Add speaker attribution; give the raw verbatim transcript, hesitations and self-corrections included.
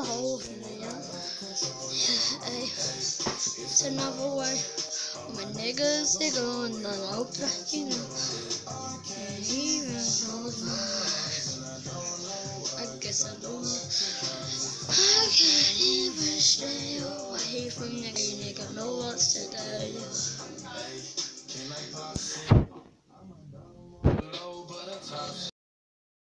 Speaker 1: whole video. Yeah, hey, it's another way. My niggas, they go and I hope that you know. Can't even close my eyes. I guess I don't know. I can't even stay away from nigga. You nigga know what's today.